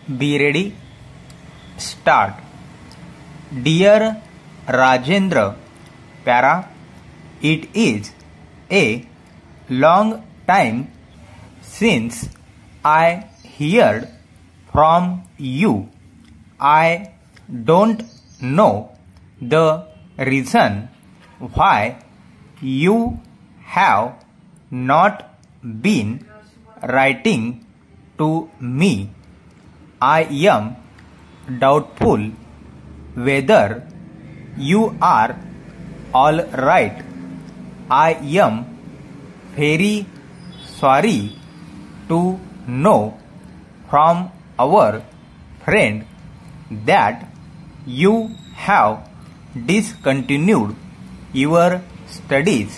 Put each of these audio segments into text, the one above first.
Be ready. Start. Dear Rajendra, Para, it is a long time since I heard from you. I don't know the reason why you have not been writing to me. I am doubtful whether you are all right. I am very sorry to know from our friend that you have discontinued your studies.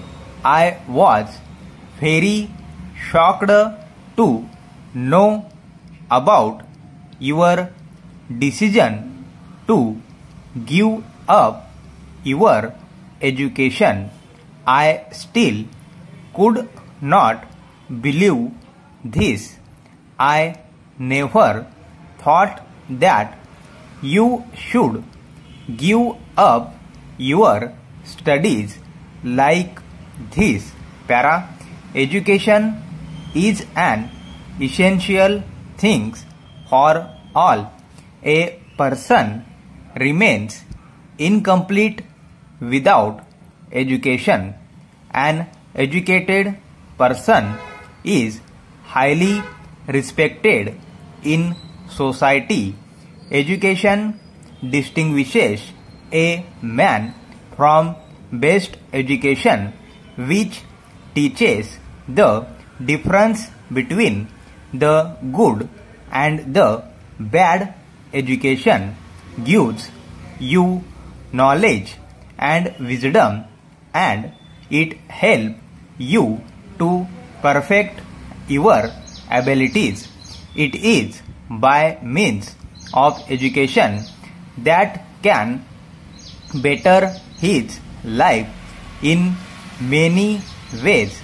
I was very shocked to know about your decision to give up your education. I still could not believe this. I never thought that you should give up your studies like this. Para, education is an essential thing for all. A person remains incomplete without education. An educated person is highly respected in society. Education distinguishes a man from best education, which teaches the difference between the good and the bad. Education gives you knowledge and wisdom, and it helps you to perfect your abilities. It is by means of education that can better his life in many ways.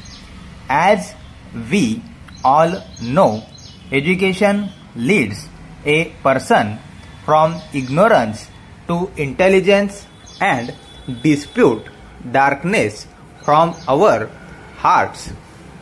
As we all know, education leads a person from ignorance to intelligence and dispute darkness from our hearts.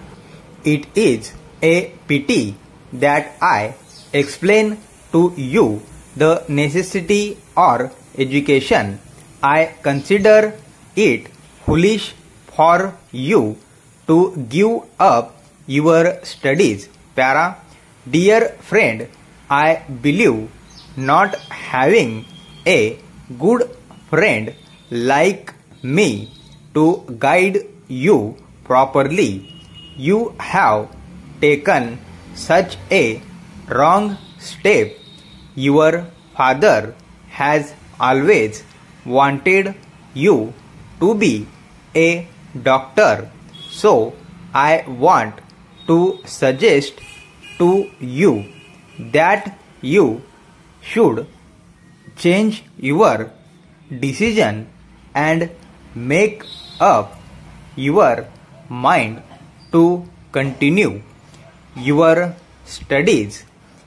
It is a pity that I explain to you the necessity of education. I consider it foolish for you to give up your studies. Para, dear friend, I believe not having a good friend like me to guide you properly. You have taken such a wrong step. Your father has always wanted you to be a doctor. So I want to suggest to you that you should change your decision and make up your mind to continue your studies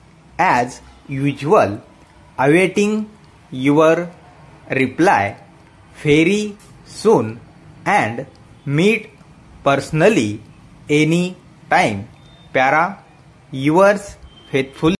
as usual, awaiting your reply very soon, and meet personally any time. Para, yours faithfully.